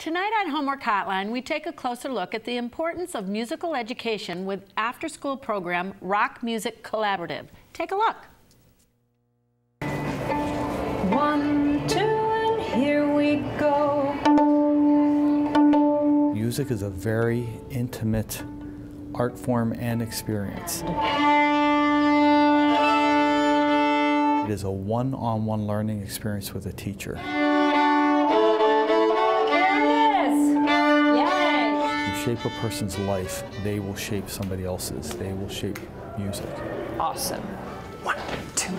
Tonight on Homework Hotline, we take a closer look at the importance of musical education with after-school program ROCmusic Collaborative. Take a look. 1, 2, and here we go. Music is a very intimate art form and experience. It is a one-on-one learning experience with a teacher. Shape a person's life, they will shape somebody else's. They will shape music. Awesome. 1, 2,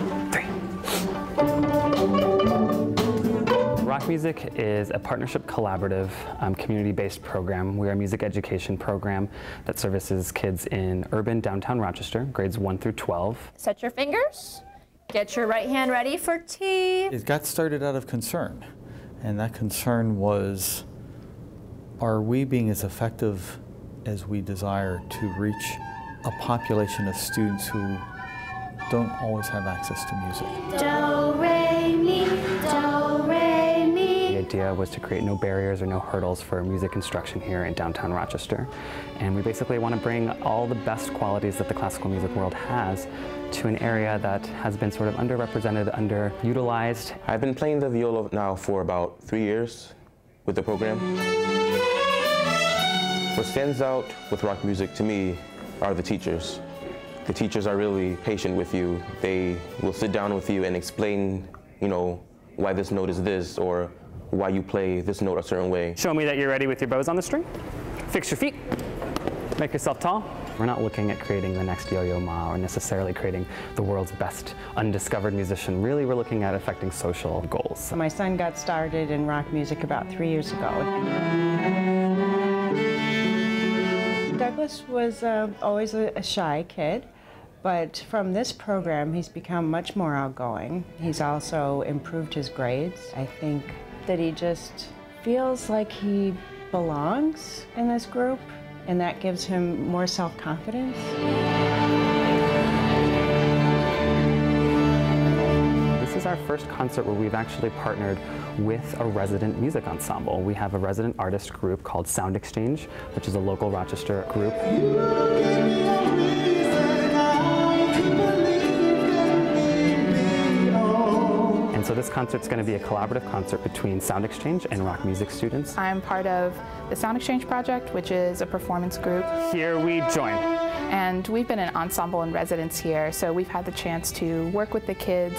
3. ROCmusic is a partnership collaborative community-based program. We are a music education program that services kids in urban downtown Rochester, grades 1 through 12. Set your fingers, get your right hand ready for tea. It got started out of concern, and that concern was, are we being as effective as we desire to reach a population of students who don't always have access to music? Do, re, mi, do, re, mi. The idea was to create no barriers or no hurdles for music instruction here in downtown Rochester. And we basically want to bring all the best qualities that the classical music world has to an area that has been sort of underrepresented, underutilized. I've been playing the viola now for about 3 years with the program. What stands out with ROCmusic to me are the teachers. The teachers are really patient with you. They will sit down with you and explain, why this note is this, or why you play this note a certain way. Show me that you're ready with your bows on the string. Fix your feet. Make yourself tall. We're not looking at creating the next Yo-Yo Ma or necessarily creating the world's best undiscovered musician. Really, we're looking at affecting social goals. So my son got started in ROCmusic about 3 years ago. Douglas was always a shy kid, but from this program he's become much more outgoing. He's also improved his grades. I think that he just feels like he belongs in this group, and that gives him more self-confidence. This is our first concert where we've actually partnered with a resident music ensemble. We have a resident artist group called Sound Exchange, which is a local Rochester group. And so this concert's going to be a collaborative concert between Sound Exchange and ROCmusic students. I'm part of the Sound Exchange project, which is a performance group. Here we join. And we've been an ensemble in residence here, so we've had the chance to work with the kids.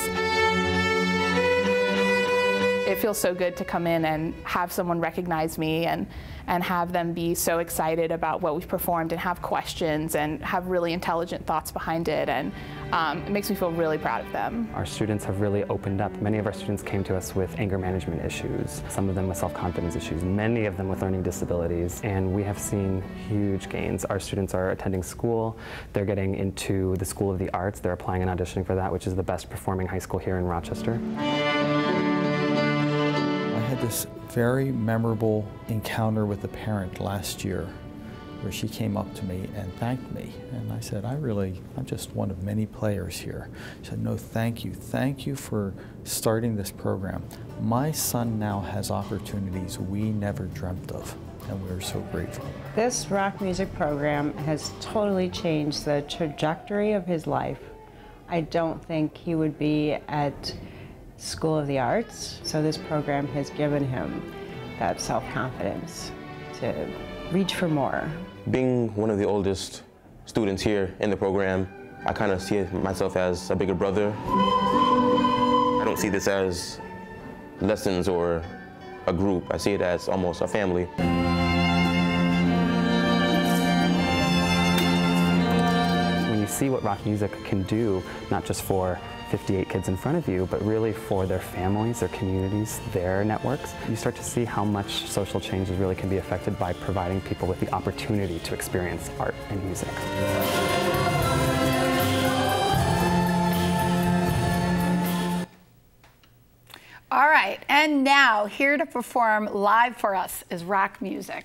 It feels so good to come in and have someone recognize me and have them be so excited about what we've performed and have questions and have really intelligent thoughts behind it, and it makes me feel really proud of them. Our students have really opened up. Many of our students came to us with anger management issues, some of them with self-confidence issues, many of them with learning disabilities, and we have seen huge gains. Our students are attending school, they're getting into the School of the Arts, they're applying and auditioning for that, which is the best performing high school here in Rochester. I had this very memorable encounter with a parent last year where she came up to me and thanked me. And I said, I'm just one of many players here. She said, no, thank you. Thank you for starting this program. My son now has opportunities we never dreamt of, and we're so grateful. This ROCmusic program has totally changed the trajectory of his life. I don't think he would be at School of the Arts, so this program has given him that self-confidence to reach for more. Being one of the oldest students here in the program, I kind of see myself as a bigger brother. I don't see this as lessons or a group. I see it as almost a family. When you see what ROCmusic can do, not just for 58 kids in front of you, but really for their families, their communities, their networks, you start to see how much social changes really can be affected by providing people with the opportunity to experience art and music. All right, and now here to perform live for us is ROCmusic.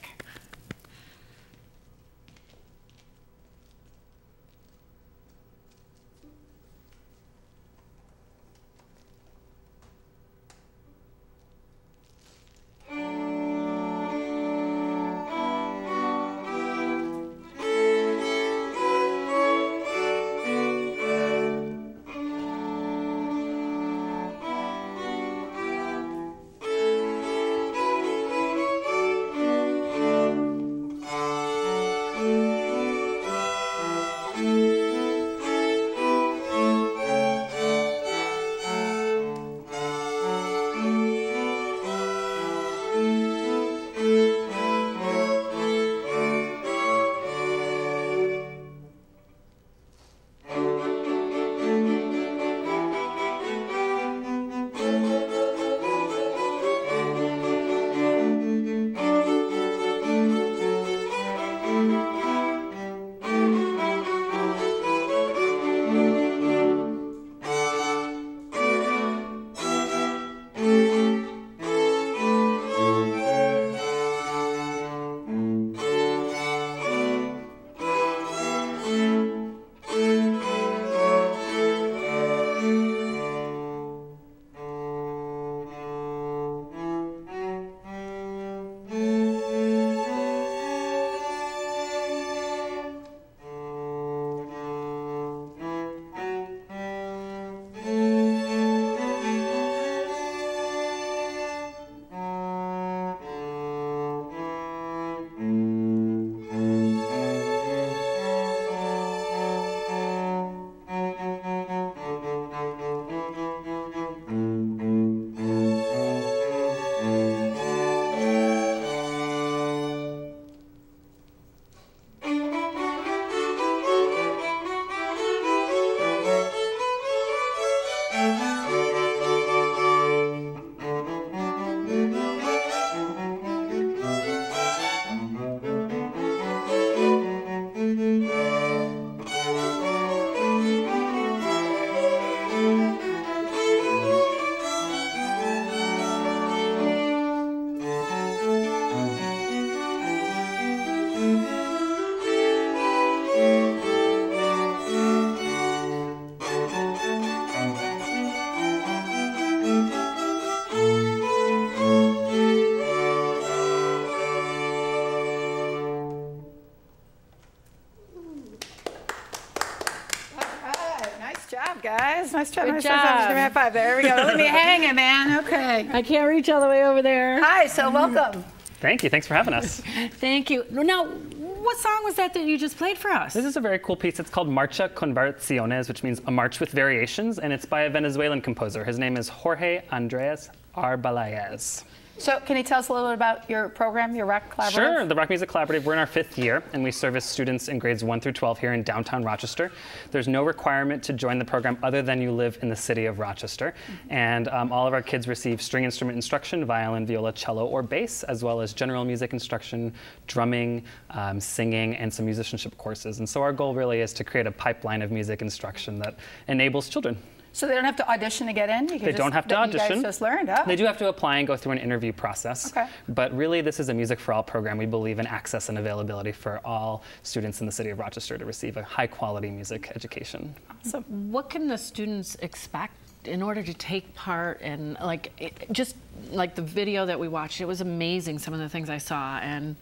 guys. Nice job. Good Nice job. Give me a high job. five. There we go. Let me hanging, man. Okay. I can't reach all the way over there. Hi, so welcome. Thank you. Thanks for having us. Thank you. Now, what song was that you just played for us? This is a very cool piece. It's called Marcha con Variaciones, which means a march with variations, and it's by a Venezuelan composer. His name is Jorge Andres Arbeláez. So can you tell us a little bit about your program, your Rock Collaborative? Sure, the Rock Music Collaborative, we're in our 5th year, and we service students in grades 1 through 12 here in downtown Rochester. There's no requirement to join the program other than you live in the city of Rochester. And all of our kids receive string instrument instruction, violin, viola, cello, or bass, as well as general music instruction, drumming, singing, and some musicianship courses. And so our goal really is to create a pipeline of music instruction that enables children. So they don't have to audition to get in? They don't have to audition. You guys just learned, huh? They do have to apply and go through an interview process. Okay. But really, this is a Music for All program. We believe in access and availability for all students in the city of Rochester to receive a high-quality music education. So what can the students expect in order to take part? And just like the video that we watched, it was amazing, some of the things I saw. And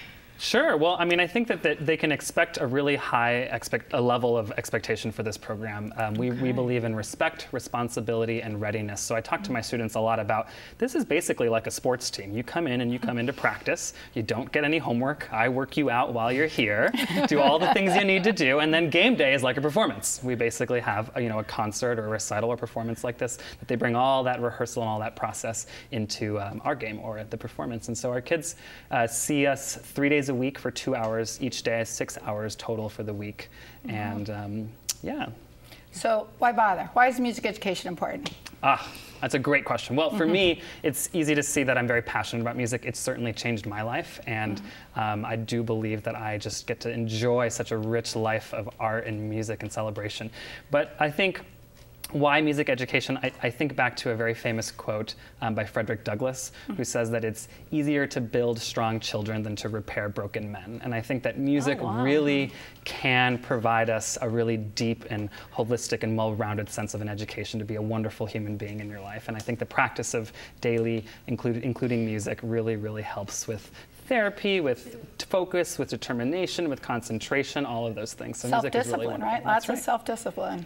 Sure. Well, I mean, I think that they can expect a really high level of expectation for this program. We believe in respect, responsibility, and readiness. So I talk to my students a lot about this is basically like a sports team. You come in and you come into practice. You don't get any homework. I work you out while you're here, do all the things you need to do, and then game day is like a performance. We basically have a concert or a recital or performance like this that they bring all that rehearsal and all that process into our game or the performance. And so our kids see us 3 days a week for 2 hours each day, 6 hours total for the week. And yeah. So why bother? Why is music education important? That's a great question. Well, for me, it's easy to see that I'm very passionate about music. It's certainly changed my life, and I do believe that I just get to enjoy such a rich life of art and music and celebration. But I think why music education? I think back to a very famous quote by Frederick Douglass, who says that it's easier to build strong children than to repair broken men. And I think that music really can provide us a really deep and holistic and well-rounded sense of an education to be a wonderful human being in your life. And I think the practice of daily, including music, really, really helps with therapy, with focus, with determination, with concentration, all of those things. So music is really wonderful. Right? Lots of self-discipline.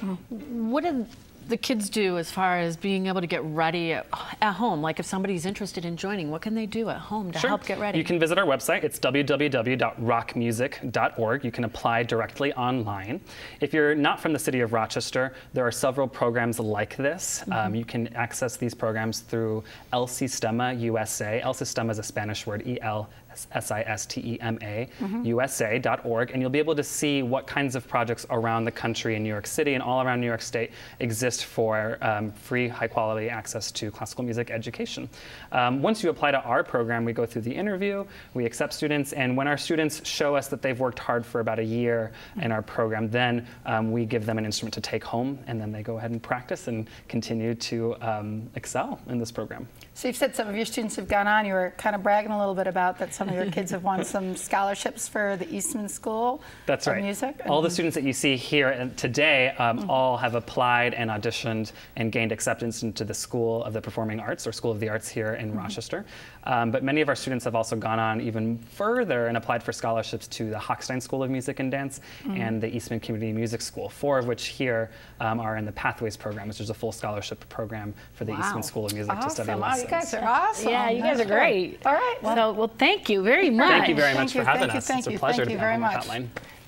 What did the kids do as far as being able to get ready at home? Like if somebody's interested in joining, what can they do at home to help get ready? You can visit our website. It's www.ROCmusic.org. You can apply directly online. If you're not from the city of Rochester, there are several programs like this. You can access these programs through El Sistema USA. El Sistema is a Spanish word, ELSISTEMA, USA.org, and you'll be able to see what kinds of projects around the country in New York City and all around New York State exist for free, high-quality access to classical music education. Once you apply to our program, we go through the interview, we accept students, and when our students show us that they've worked hard for about a year in our program, then we give them an instrument to take home, and then they go ahead and practice and continue to excel in this program. So you've said some of your students have gone on. You were kind of bragging a little bit about that some of your kids have won some scholarships for the Eastman School of Music. All the students that you see here today all have applied and auditioned and gained acceptance into the School of the Performing Arts or School of the Arts here in Rochester. But many of our students have also gone on even further and applied for scholarships to the Hochstein School of Music and Dance and the Eastman Community Music School, 4 of which here are in the Pathways program, which is a full scholarship program for the Eastman School of Music to study lessons. You guys are awesome. Yeah, you guys are great. All right. Well, thank you very much. Thank you very much for having us. It's a pleasure to be on Homework Hotline.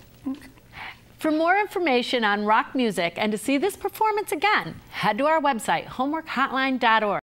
For more information on rock music and to see this performance again, head to our website, homeworkhotline.org.